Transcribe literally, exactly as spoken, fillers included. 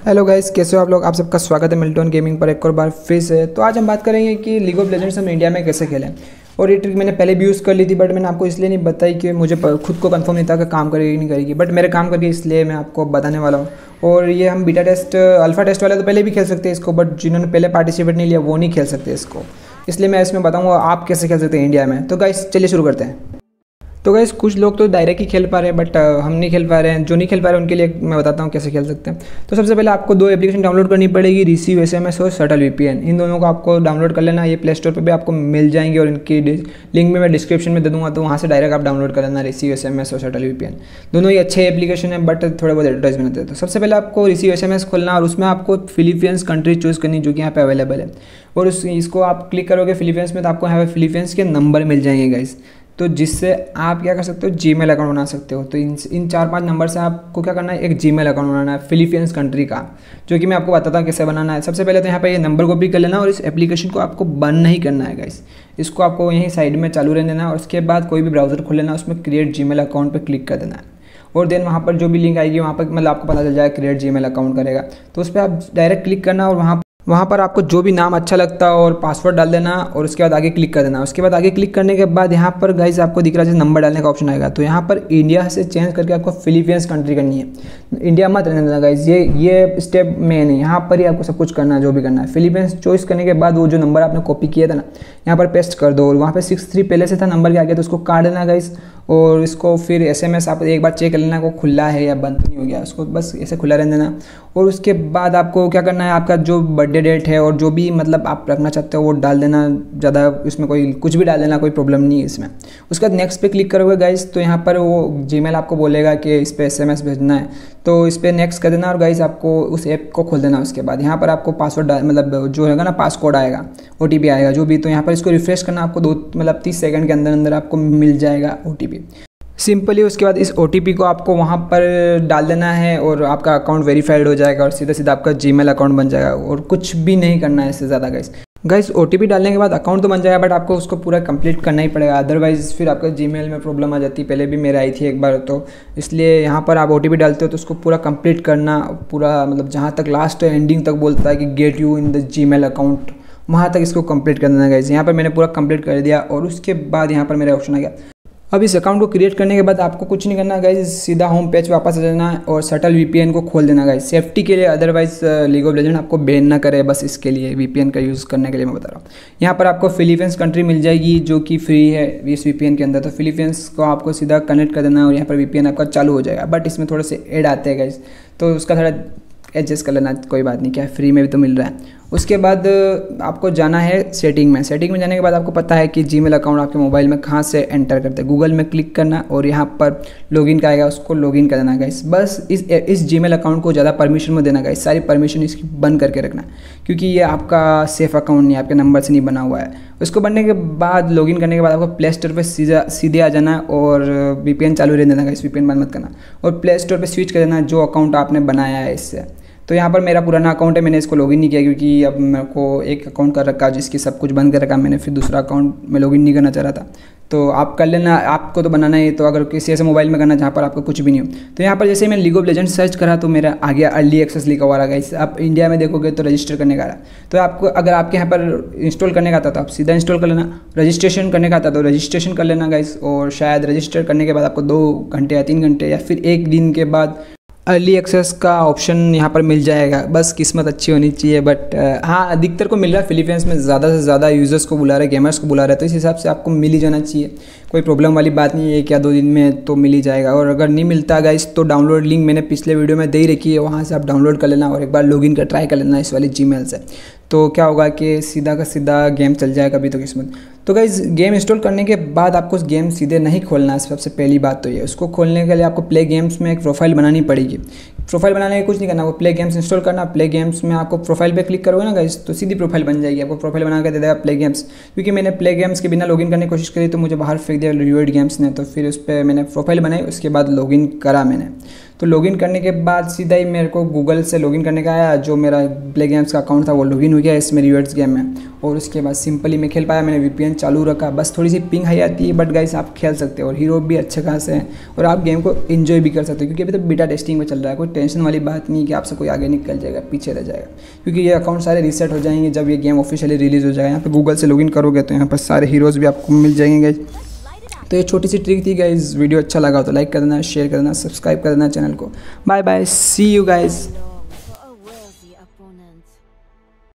Hello guys, कैसे हो आप लोग। आप सबका स्वागत है मिल्टन गेमिंग पर एक और बार फिर से। तो आज हम बात करेंगे कि लीग ऑफ लेजेंड्स हम इंडिया में कैसे खेलें। और ये ट्रिक मैंने पहले भी यूज़ कर ली थी, बट मैंने आपको इसलिए नहीं बताई कि मुझे खुद को कंफर्म नहीं था कि काम करेगी नहीं करेगी, बट मेरे काम करके इसलिए मैं आपको बताने वाला हूँ। और ये हम बीटा टेस्ट अल्फा टेस्ट वाले तो पहले भी खेल सकते हैं इसको, बट जिन्होंने पहले पार्टिसिपेट नहीं लिया वो नहीं खेल सकते इसको। इसलिए मैं इसमें बताऊँगा आप कैसे खेल सकते हैं इंडिया में। तो गाइस चलिए शुरू करते हैं। तो गाइस कुछ लोग तो डायरेक्ट ही खेल पा रहे हैं, बट हम नहीं खेल पा रहे हैं। जो नहीं खेल पा रहे हैं उनके लिए मैं बताता हूँ कैसे खेल सकते हैं। तो सबसे पहले आपको दो एप्लीकेशन डाउनलोड करनी पड़ेगी, रिसीव एसएमएस और शटल वीपीएन। इन दोनों को आपको डाउनलोड कर लेना। ये प्ले स्टोर पर भी आपको मिल जाएंगे और इनकी लिंक में मैं डिस्क्रिप्शन में दे दूँगा, तो वहाँ से डायरेक्ट आप डाउनलोड कर लेना रिसीव एसएमएस और शटल वीपीएन। दोनों ही अच्छे एप्लीकेशन है, बट थोड़े बहुत एडवर्टाइज बनाते हैं। तो सबसे पहले आपको रिसीव एसएमएस खोलना और उसमें आपको फिलीपींस कंट्री चूज़ करनी जो कि यहाँ पे अवेलेबल है। और उस इसको आप क्लिक करोगे फिलीपींस में, तो आपको यहाँ पे फिलीपींस के नंबर मिल जाएंगे गाइस, तो जिससे आप क्या कर सकते हो, जीमेल अकाउंट बना सकते हो। तो इन इन चार पांच नंबर से आपको क्या करना है, एक जीमेल अकाउंट बनाना है फिलीपींस कंट्री का, जो कि मैं आपको बताता हूँ कैसे बनाना है। सबसे पहले तो यहाँ पे ये नंबर कॉपी कर लेना और इस एप्लीकेशन को आपको बंद नहीं करना है गाइस। इसको आपको यहीं साइड में चालू रहने देना और उसके बाद कोई भी ब्राउजर खोल लेना, उसमें क्रिएट जीमेल अकाउंट पर क्लिक कर देना है। और देन वहाँ पर जो भी लिंक आएगी वहाँ पर मतलब आपको पता चल जाएगा क्रिएट जीमेल अकाउंट करेगा, तो उस पर आप डायरेक्ट क्लिक करना और वहाँ वहाँ पर आपको जो भी नाम अच्छा लगता है और पासवर्ड डाल देना और उसके बाद आगे क्लिक कर देना। उसके बाद आगे क्लिक करने के बाद यहाँ पर गाइस आपको दिख रहा है जैसे नंबर डालने का ऑप्शन आएगा, तो यहाँ पर इंडिया से चेंज करके आपको फिलीपींस कंट्री करनी है। इंडिया मत रहने देना गाइस, ये ये स्टेप मेन है। यहाँ पर ही आपको सब कुछ करना है जो भी करना है। फिलीपींस चॉइस करने के बाद वो जो नंबर आपने कॉपी किया था ना, यहाँ पर पेस्ट कर दो और वहाँ पर सिक्स थ्री पहले से था नंबर के आगे, तो उसको काट देना गाइस। और इसको फिर एसएमएस आप एक बार चेक कर लेना को खुला है या बंद तो नहीं हो गया, उसको बस ऐसे खुला रहने देना। और उसके बाद आपको क्या करना है, आपका जो बर्थडे डेट है और जो भी मतलब आप रखना चाहते हो वो डाल देना। ज़्यादा इसमें कोई कुछ भी डाल देना, कोई प्रॉब्लम नहीं है इसमें। उसके बाद नेक्स्ट पे क्लिक करोगे गाइस, तो यहाँ पर वो जीमेल आपको बोलेगा कि इस पर एसएमएस भेजना है, तो इस पर नेक्स्ट कर देना और गाइस आपको उस ऐप को खोल देना। उसके बाद यहाँ पर आपको पासवर्ड मतलब जो है ना पासकोड आएगा, ओटीपी आएगा जो भी, तो यहाँ पर इसको रिफ्रेश करना। आपको दो मतलब तीस सेकंड के अंदर अंदर आपको मिल जाएगा ओटीपी सिंपली। उसके बाद इस ओटीपी को आपको वहाँ पर डाल देना है और आपका अकाउंट वेरीफाइड हो जाएगा और सीधा सीधा आपका जीमेल अकाउंट बन जाएगा। और कुछ भी नहीं करना है इससे ज़्यादा गाइस। गाइस ओटीपी डालने के बाद अकाउंट तो बन जाएगा, बट आपको उसको पूरा कंप्लीट करना ही पड़ेगा, अदरवाइज़ फिर आपका जीमेल में प्रॉब्लम आ जाती है। पहले भी मेरे आई थी एक बार, तो इसलिए यहाँ पर आप ओटीपी डालते हो तो उसको पूरा कंप्लीट करना। पूरा मतलब जहाँ तक लास्ट एंडिंग तक बोलता है कि get you in the Gmail account, वहाँ तक इसको कंप्लीट कर देना गाइस। यहाँ पर मैंने पूरा कंप्लीट कर दिया और उसके बाद यहाँ पर मेरा ऑप्शन आ गया। अब इस अकाउंट को क्रिएट करने के बाद आपको कुछ नहीं करना गाइस, सीधा होम पेज वापस आ जाना है और शटल वीपीएन को खोल देना गाइस, सेफ्टी के लिए। अदरवाइज लीग ऑफ लेजेंड आपको बैन ना करे, बस इसके लिए वीपीएन का यूज़ करने के लिए मैं बता रहा हूँ। यहाँ पर आपको फिलीपींस कंट्री मिल जाएगी जो कि फ्री है इस वीपीएन के अंदर, तो फिलीपींस को आपको सीधा कनेक्ट कर देना और यहाँ पर वीपीएन आपका चालू हो जाएगा। बट इसमें थोड़े से ऐड आते हैं गाइस, तो उसका थोड़ा एडजस्ट कर लेना, कोई बात नहीं, क्या फ्री में भी तो मिल रहा है। उसके बाद आपको जाना है सेटिंग में। सेटिंग में जाने के बाद आपको पता है कि जीमेल अकाउंट आपके मोबाइल में कहाँ से एंटर करते हैं। गूगल में क्लिक करना और यहाँ पर लॉगिन का आएगा, उसको लॉगिन कर देना गाइस। बस इस इस जीमेल अकाउंट को ज़्यादा परमिशन में देना गाइस, सारी परमिशन इसकी बंद करके रखना, क्योंकि ये आपका सेफ अकाउंट नहीं, आपके नंबर से नहीं बना हुआ है। उसको बनने के बाद लॉगिन करने के बाद आपको प्ले स्टोर पर सीधा सीधे आ जाना और वीपीएन चालू रहने देना गाइस, वीपीएन बंद मत करना। और प्ले स्टोर पर स्विच कर देना जो अकाउंट आपने बनाया है इससे। तो यहाँ पर मेरा पुराना अकाउंट है, मैंने इसको लॉगिन नहीं किया क्योंकि अब मेरे को एक अकाउंट कर रखा जिसकी सब कुछ बंद कर रखा मैंने, फिर दूसरा अकाउंट में लॉगिन नहीं करना चाह रहा था। तो आप कर लेना, आपको तो बनाना है। तो अगर किसी ऐसे मोबाइल में करना जहाँ पर आपको कुछ भी नहीं हो, तो यहाँ पर जैसे मैं लीग ऑफ लेजेंड्स सर्च करा तो मेरा आ गया अर्ली एक्सेस लिखा हुआ रहा गाइस। आप इंडिया में देखोगे तो रजिस्टर करने का रहा, तो आपको अगर आपके यहाँ पर इंस्टॉल करने का आता तो आप सीधा इंस्टॉल कर लेना, रजिस्ट्रेशन करने का आता तो रजिस्ट्रेशन कर लेना गाइस। और शायद रजिस्टर करने के बाद आपको दो घंटे या तीन घंटे या फिर एक दिन के बाद अर्ली एक्सेस का ऑप्शन यहाँ पर मिल जाएगा। बस किस्मत अच्छी होनी चाहिए। बट हाँ, अधिकतर को मिल रहा है, फिलीपींस में ज़्यादा से ज़्यादा यूज़र्स को बुला रहे हैं, गेमर्स को बुला रहे हैं, तो इस हिसाब से आपको मिल ही जाना चाहिए। कोई प्रॉब्लम वाली बात नहीं है, एक या दो दिन में तो मिल ही जाएगा। और अगर नहीं मिलता गाइस तो डाउनलोड लिंक मैंने पिछले वीडियो में दे ही रखी है, वहाँ से आप डाउनलोड कर लेना और एक बार लॉगिन कर ट्राई कर लेना इस वाली जीमेल से। तो क्या होगा कि सीधा का सीधा गेम चल जाएगा, कभी तो किस्मत। तो गाइस गेम इंस्टॉल करने के बाद आपको उस गेम सीधे नहीं खोलना है, सबसे पहली बात तो ये। उसको खोलने के लिए आपको प्ले गेम्स में एक प्रोफाइल बनानी पड़ेगी। प्रोफाइल बनाने के कुछ नहीं करना, वो प्ले गेम्स इंस्टॉल करना। प्ले गेम्स में आपको प्रोफाइल पे क्लिक करोगे ना गाइस, तो सीधी प्रोफाइल बन जाएगी। आपको प्रोफाइल बना के दे देगा प्ले गेम्स, क्योंकि मैंने प्ले गेम्स के बिना लॉगिन करने की कोशिश करी तो मुझे बाहर फेंक फेंक दिया रिवर्ड गेम्स ने। तो फिर उस पर मैंने प्रोफाइल बनाई, उसके बाद लॉगिन करा मैंने। तो लॉगिन करने के बाद सीधा ही मेरे को गूगल से लॉगिन करने का आया, जो मेरा प्ले गेम्स का अकाउंट था वो लॉगिन हो गया इसमें रिवर्ड्स गेम में। और उसके बाद सिंपली मैं खेल पाया, मैंने वीपीएन चालू रखा। बस थोड़ी सी पिंग हाई आती है, बट गाइस आप खेल सकते हो और हीरो भी अच्छे खास है और आप गेम को एंजॉय भी कर सकते हो, क्योंकि अभी तो बीटा टेस्टिंग में चल रहा है। कोई टेंशन वाली बात नहीं कि आपसे कोई आगे निकल जाएगा, पीछे रह जाएगा, क्योंकि ये अकाउंट सारे रीसेट हो जाएंगे जब ये गेम ऑफिशियली रिलीज़ हो जाएगा। यहाँ पे गूगल से लॉगिन करोगे तो यहाँ पर सारे हीरोज़ भी आपको मिल जाएंगे। तो ये छोटी सी ट्रिक थी गाइस। वीडियो अच्छा लगा तो लाइक कर देना, शेयर कर देना, सब्सक्राइब कर देना चैनल को। Bye bye, see you guys.